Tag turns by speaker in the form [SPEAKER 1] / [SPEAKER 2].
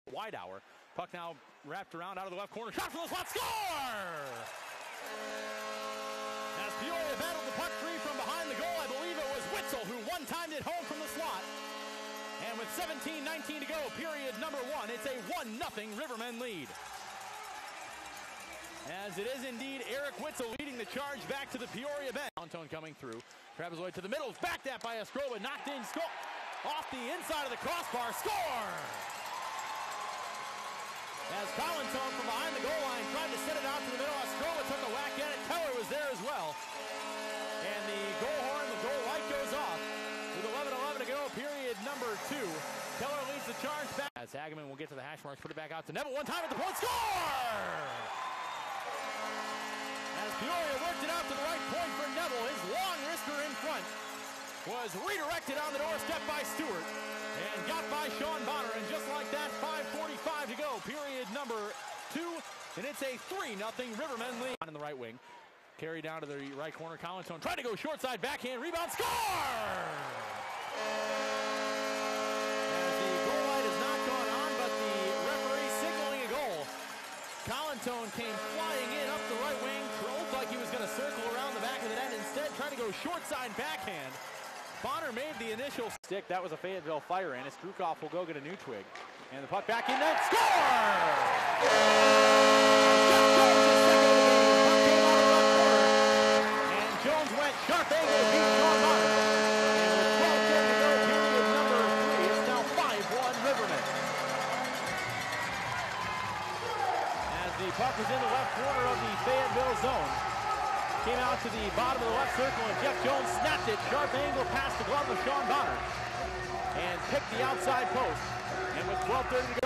[SPEAKER 1] Wide hour. Puck now wrapped around out of the left corner. Shot from the slot. Score! As Peoria battled the puck free from behind the goal, I believe it was Witzel who one-timed it home from the slot. And with 17:19 to go, period number 1, it's a 1-0 Rivermen lead. As it is indeed Eric Witzel leading the charge back to the Peoria bench. Antone coming through. Trapezoid to the middle. Backed at by Escroba. Knocked in. Score! Off the inside of the crossbar. Score! As Colintone from behind the goal line tried to set it out to the middle. Escroba took a whack at it. Keller was there as well. And the goal horn, the goal light goes off. With 11:11 to go, period number 2. Keller leads the charge back. As Hageman will get to the hash marks, put it back out to Neville. One time at the point. Score! As Peoria worked it out to the right point for Neville, his long wrister in front was redirected on the doorstep by Stewart and got by Sean Bonner. And just like that, 5:45 to go, period number 2, and it's a 3-0 Rivermen lead. On in the right wing, carry down to the right corner. Colintone tried to go short side, backhand, rebound, score! As the goal light has not gone on, but the referee signaling a goal. Colintone came flying in up the right wing, looked like he was going to circle around the back of the net. Instead, trying to go short side backhand. Bonner made the initial stick. That was a Fayetteville fire in. As Krukov will go get a new twig. And the puck back in net. Score! And Jones went sharp angle to beat Sean Bonner. And with 12:10 to go, period number 3, it's now 5-1 Rivermen. As the puck was in the left corner of the Fayetteville zone. Came out to the bottom of the left circle, and Jeff Jones snapped it. Sharp angle past the glove of Sean Bonner. And picked the outside post. And with 12:30 to go,